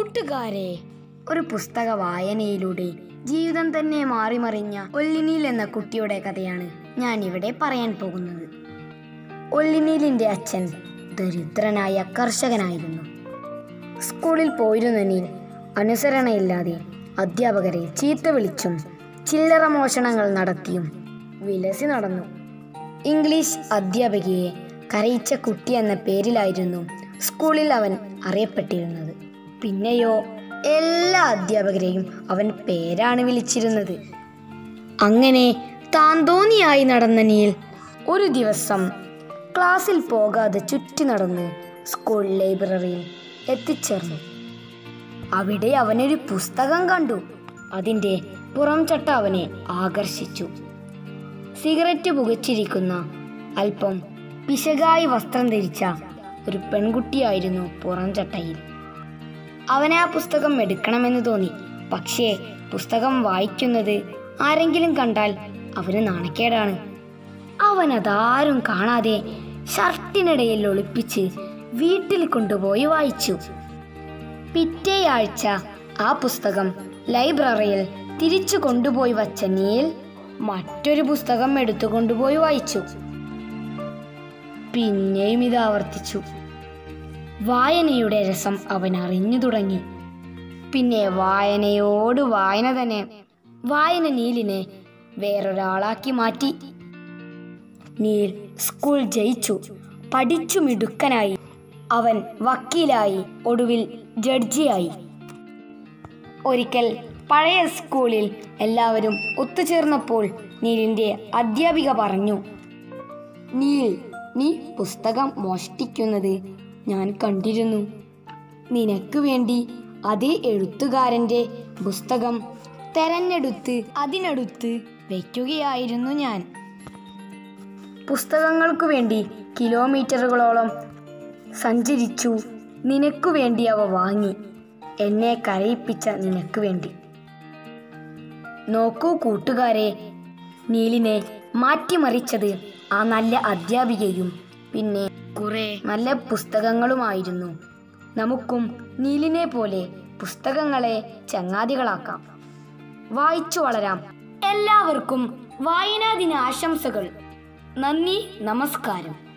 കൂട്ടുകാരെ, ഒരു പുസ്തക വായനയിലൂടെ ജീവിതം തന്നെ മാറിമറിഞ്ഞ ഒല്ലിനീൽ എന്ന കുട്ടിയുടെ കഥയാണ് ഞാൻ ഇവിടെ പറയാൻ പോകുന്നത്. ഒല്ലിനീലിന്റെ അച്ഛൻ ദരിദ്രനായ കർഷകനായിരുന്നു. സ്കൂളിൽ പോയിരുന്ന നീൽ അനുസരണയില്ലാതെ അധ്യാപകരെ ചീത്ത വിളിച്ചും ചില്ലറ മോഷണങ്ങൾ നടത്തിയും വിലസി നടന്നു. ഇംഗ്ലീഷ് അധ്യാപികയെ കരയിച്ച കുട്ടി എന്ന പേരിലായിരുന്നു സ്കൂളിൽ അവൻ അറിയപ്പെട്ടിരുന്നത്. പിന്നെയോ എല്ലാ അധ്യാപകരെയും അവൻ പേരാണ് വിളിച്ചിരുന്നത്. അങ്ങനെ താന്തോന്നിയായി നടന്ന നീൽ ഒരു ദിവസം ക്ലാസ്സിൽ പോകാതെ ചുറ്റി നടന്ന് സ്കൂൾ ലൈബ്രറിയിൽ എത്തിച്ചേർന്നു. അവിടെ അവനൊരു പുസ്തകം കണ്ടു. അതിൻ്റെ പുറംചട്ട അവനെ ആകർഷിച്ചു. സിഗരറ്റ് പുകച്ചിരിക്കുന്ന അല്പം പിശകായി വസ്ത്രം ധരിച്ച ഒരു പെൺകുട്ടിയായിരുന്നു പുറംചട്ടയിൽ. അവന് ആ പുസ്തകം എടുക്കണമെന്ന് തോന്നി. പക്ഷേ പുസ്തകം വായിക്കുന്നത് ആരെങ്കിലും കണ്ടാൽ അവന് നാണക്കേടാണ്. അവൻ അതാരും കാണാതെ ഷർട്ടിനിടയിൽ ഒളിപ്പിച്ച് വീട്ടിൽ കൊണ്ടുപോയി വായിച്ചു. പിറ്റേയാഴ്ച ആ പുസ്തകം ലൈബ്രറിയിൽ തിരിച്ചു കൊണ്ടുപോയി വച്ച നീൽ മറ്റൊരു പുസ്തകം എടുത്തുകൊണ്ടുപോയി വായിച്ചു. പിന്നെയും ഇത് ആവർത്തിച്ചു. വായനയുടെ രസം അവൻ അറിഞ്ഞു തുടങ്ങി. പിന്നെ വായനയോട് വായന തന്നെ. വായന നീലിനെ വേറൊരാളാക്കി മാറ്റി. നീൽ സ്കൂൾ ജയിച്ചു, പഠിച്ചു മിടുക്കനായി. അവൻ വക്കീലായി, ഒടുവിൽ ജഡ്ജിയായി. ഒരിക്കൽ പഴയ സ്കൂളിൽ എല്ലാവരും ഒത്തുചേർന്നപ്പോൾ നീലിന്റെ അധ്യാപിക പറഞ്ഞു, നീൽ, നീ പുസ്തകം മോഷ്ടിക്കുന്നത് ഞാൻ കണ്ടിരുന്നു. നിനക്ക് വേണ്ടി അതേ എഴുത്തുകാരൻ്റെ പുസ്തകം തെരഞ്ഞെടുത്ത് അതിനടുത്ത് വയ്ക്കുകയായിരുന്നു ഞാൻ. പുസ്തകങ്ങൾക്കു വേണ്ടി കിലോമീറ്ററുകളോളം സഞ്ചരിച്ചു നിനക്കു വേണ്ടി അവ വാങ്ങി. എന്നെ കരയിപ്പിച്ച നിനക്ക് വേണ്ടി. നോക്കൂ കൂട്ടുകാരെ, നീലിനെ മാറ്റിമറിച്ചത് ആ നല്ല അധ്യാപികയും പിന്നെ കുറെ നല്ല പുസ്തകങ്ങളുമായിരുന്നു. നമുക്കും നീലിനെ പോലെ പുസ്തകങ്ങളെ ചങ്ങാതികളാക്കാം. വായിച്ചു വളരാം. എല്ലാവർക്കും വായനാ ദിന ആശംസകൾ. നന്ദി, നമസ്കാരം.